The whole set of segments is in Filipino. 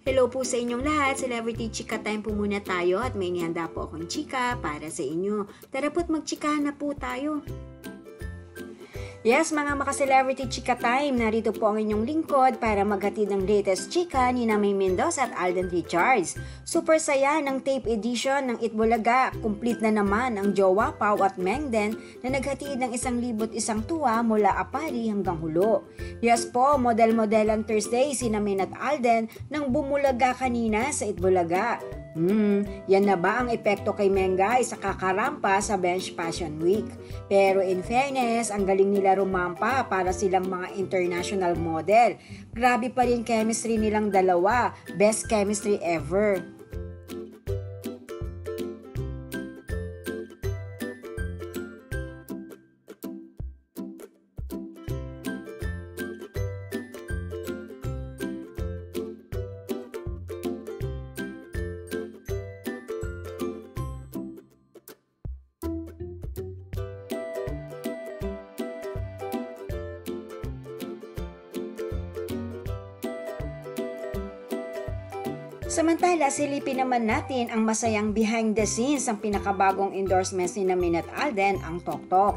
Hello po sa inyong lahat. Celebrity Chika Time po muna tayo at may inihanda po akong chika para sa inyo. Tara po't magchikahan na po tayo. Yes, mga maka-celebrity chika time, narito po ang inyong lingkod para maghatid ng latest chika ni May Mendoza at Alden Richards. Super saya ng tape edition ng Itbulaga, complete na naman ang jowa Pao at Mengden na naghatid ng 1,001 tuwa mula Apari hanggang Hulo. Yes po, model-modelan Thursday si May at Alden nang bumulaga kanina sa Itbulaga. Yan na ba ang epekto kay Mengay sa kakarampa sa Bench Fashion Week? Pero in fairness, ang galing nila rumampa para silang mga international model. Grabe pa rin chemistry nilang dalawa. Best chemistry ever. Samantala, silipin naman natin ang masayang behind the scenes ng pinakabagong endorsements ni May at Alden, ang Tok-Tok.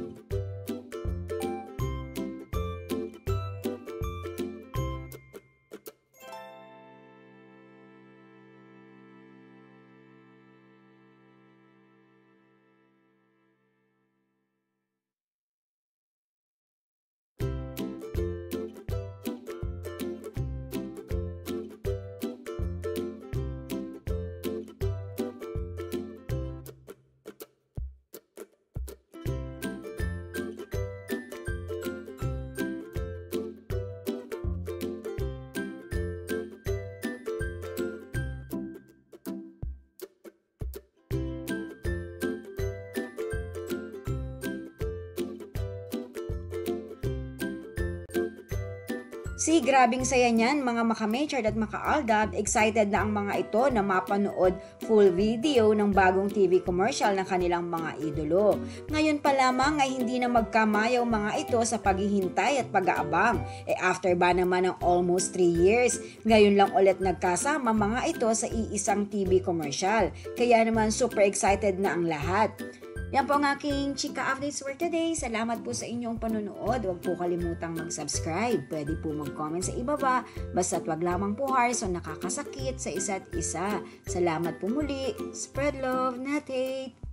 Grabing saya niyan mga maka-Machard at maka-Aldab, excited na ang mga ito na mapanood full video ng bagong TV commercial ng kanilang mga idolo. Ngayon pa lamang ay hindi na magkamayaw mga ito sa paghihintay at pag-aabang. After ba naman ng almost 3 years, ngayon lang ulit nagkasama mga ito sa iisang TV commercial. Kaya naman super excited na ang lahat. Yan po ang aking chika updates for today. Salamat po sa inyong panonood. Huwag po kalimutang mag-subscribe. Pwede po mag-comment sa ibaba. Basta't wag lamang po harsh o nakakasakit sa isa't isa. Salamat po muli. Spread love, not hate.